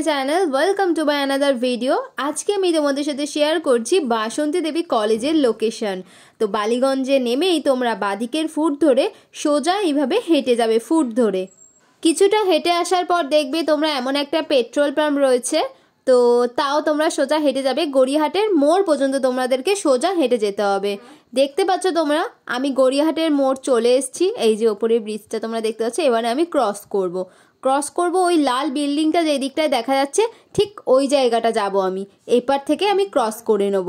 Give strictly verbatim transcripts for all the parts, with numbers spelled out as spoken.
Channel, welcome to my another video. আজকে আমি তোমাদের সাথে শেয়ার করছি বাসন্তী দেবী কলেজের লোকেশন। তো বালিগঞ্জে নেমেই তোমরা বাদিকের ফুট ধরে সোজা এইভাবে হেঁটে যাবে। ফুট ধরে কিছুটা হেঁটে আসার পর দেখবে তোমরা এমন একটা পেট্রোল পাম্প রয়েছে। তো তাও তোমরা সোজা হেঁটে যাবে, গড়িয়াহাটের মোড় পর্যন্ত তোমাদেরকে সোজা হেঁটে যেতে হবে। দেখতে পাচ্ছ তোমরা, আমি গড়িয়াহাটের মোড় চলে এসেছি। এই যে ওপরে ব্রিজটা তোমরা দেখতে পাচ্ছ, এবারে আমি ক্রস করব। ক্রস করব ওই লাল বিল্ডিংটা যে দিকটায় দেখা যাচ্ছে, ঠিক ওই জায়গাটা যাব আমি। এই পার থেকে আমি ক্রস করে নেব।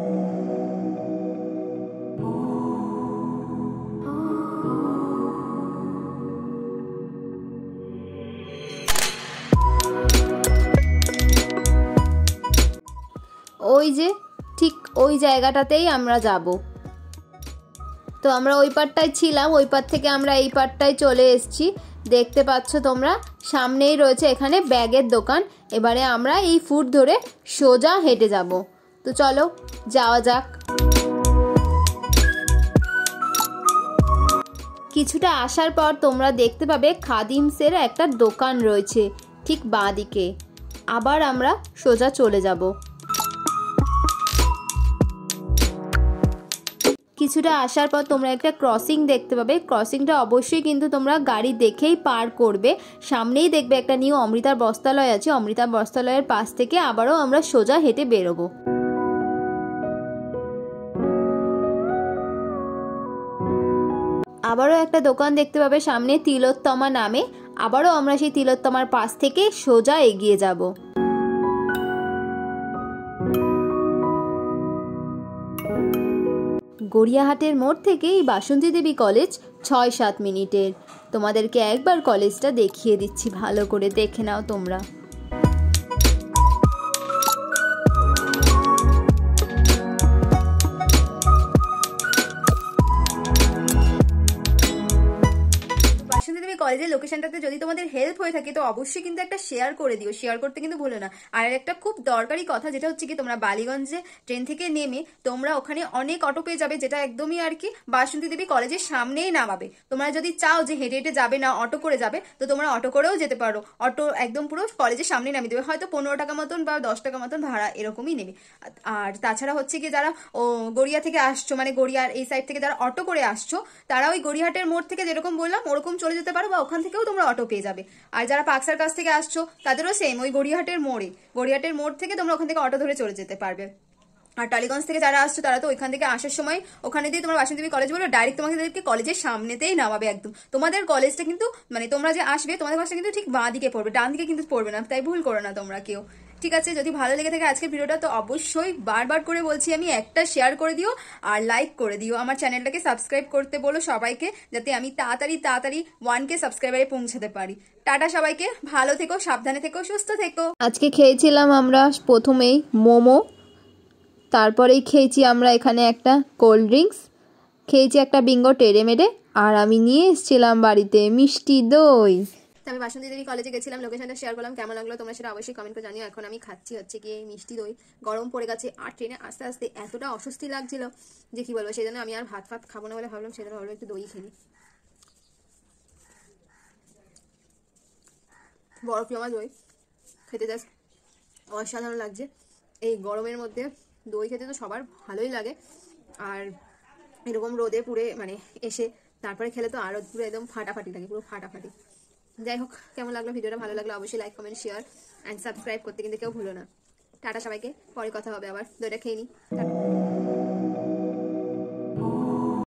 ওই যে ঠিক ওই জায়গাটাতেই আমরা যাব। তো আমরা ওই পারটায় ছিলাম, ওই পার থেকে আমরা এই পারটায় চলে এসেছি। দেখতে পাচ্ছ তোমরা, সামনেই রয়েছে এখানে ব্যাগের দোকান। এবারে আমরা এই ফুট ধরে সোজা হেঁটে যাব। তো চলো যাওয়া যাক। কিছুটা আসার পর তোমরা দেখতে পাবে খাদিমসের একটা দোকান রয়েছে ঠিক বাঁ দিকে। আবার আমরা সোজা চলে যাব। কিছুটা আসার পর তোমরা একটা ক্রসিং দেখতে পাবে। ক্রসিংটা অবশ্যই কিন্তু তোমরা গাড়ি দেখেই পার করবে। সামনেই দেখবে একটা নিউ অমৃতার বস্ত্রালয় আছে। অমৃতার বস্ত্রালয়ের পাশ থেকে আবারও আমরা সোজা হেঁটে বেরোবো। আবারও একটা দোকান দেখতে পাবে সামনে, তিলোত্তমা নামে। আবারও আমরা সেই তিলোত্তমার পাশ থেকে সোজা এগিয়ে যাব। গড়িয়াহাটের মোড় থেকে এই বাসন্তী দেবী কলেজ ছয় সাত মিনিটের। তোমাদেরকে একবার কলেজটা দেখিয়ে দিচ্ছি, ভালো করে দেখে নাও তোমরা। বাসন্তী দেবী কলেজের লোকেশনটাতে যদি তোমাদের হেল্প হয়ে থাকে তো অবশ্যই কিন্তু একটা শেয়ার করে দিও। শেয়ার করতে কিন্তু ভুলো না। আর একটা খুব দরকারি কথা, যেটা হচ্ছে কি, তোমরা বালিগঞ্জে ট্রেন থেকে নেমে তোমরা ওখানে অনেক অটো পেয়ে যাবে, যেটা একদমই আর কি বাসন্তী দেবী কলেজের সামনেই নামাবে। তোমরা যদি চাও যে হেঁটে হেঁটে যাবে না, অটো করে যাবে, তো তোমরা অটো করেও যেতে পারো। অটো একদম পুরো কলেজের সামনেই নামিয়ে দেবে, হয়তো পনেরো টাকা মতন বা দশ টাকা মতন ভাড়া এরকমই নেবে। আর তাছাড়া হচ্ছে কি, যারা ও গড়িয়া থেকে আসছো, মানে গড়িয়ার এই সাইড থেকে যারা অটো করে আসছো, তারা ওই গড়িয়াহাটের মোড় থেকে যেরকম বললাম ওরকম চলে যেতে পারো, বা ওখান থেকেও তোমরা অটো পেয়ে যাবে। আর যারা পাকসার কাছ থেকে আসছো তাদেরও সেম, ওই গড়িয়াহাটের মোড়ে গড়িয়াহাটের মোড় থেকে তোমরা ওখান থেকে অটো ধরে চলে যেতে পারবে। আর টালিগঞ্জ থেকে যারা আসছো তারা তো ওইখান থেকে আসার সময় ওখানে দিয়ে তোমরা বাসন্তী দেবী কলেজ বলো, ডাইরেক্ট তোমাদেরকে কলেজের সামনেতেই নামাবে একদম। তোমাদের কলেজটা কিন্তু, মানে তোমরা যে আসবে তোমাদের কলেজটা কিন্তু ঠিক বাঁ দিকে পড়বে, ডান দিকে কিন্তু পড়বে না, তাই ভুল করো না তোমরা কেউ। ঠিক আছে, যদি ভালো লেগে থাকে আজকের ভিডিওটা তো অবশ্যই বারবার করে বলছি আমি, একটা শেয়ার করে দিও আর লাইক করে দিও। আমার চ্যানেলটাকে সাবস্ক্রাইব করতে বলো সবাইকে, যাতে আমি তাড়াতাড়ি তাড়াতাড়ি ওয়ান কে সাবস্ক্রাইবারে পৌঁছাতে পারি। টাটা সবাইকে, ভালো থেকো, সাবধানে থেকো, সুস্থ থেকো। আজকে খেয়েছিলাম আমরা প্রথমেই মোমো, তারপরেই খেয়েছি আমরা এখানে একটা কোল্ড ড্রিঙ্কস, খেয়েছি একটা বিঙ্গো টেড়ে মেরে, আর আমি নিয়ে এসেছিলাম বাড়িতে মিষ্টি দই। আমি বাসন্তী দেবী কলেজে গেছিলাম, লোকেশনটা শেয়ার করলাম, কেমন লাগলো তোমরা সেটা অবশ্যই কমেন্ট করে জানিও। এখন আমি খাচ্ছি হচ্ছে কি এই মিষ্টি দই। গরম পড়ে গেছে, আর ট্রেনে আস্তে আস্তে এতটা অস্বস্তি লাগছিল যে কি বলবো, সেই জন্য আমি আর ভাত ফাত খাবো না বলে ভাবলাম সেজন্য ভাবলাম একটু দই খেলি। বরফ জমা দই খেতে জাস্ট অসাধারণ লাগছে। এই গরমের মধ্যে দই খেতে তো সবার ভালোই লাগে, আর এরকম রোদে পুড়ে মানে এসে তারপরে খেলে তো আরো পুরো একদম ফাটাফাটি লাগে, পুরো ফাটাফাটি। যাই হোক, কেমন লাগলো ভিডিওটা? ভালো লাগলো অবশ্যই like comment share and subscribe করতে কিন্তু কেউ ভুলো না। টাটা সবাইকে, পরে কথা হবে আবার। দইটা খেয়ে নিই।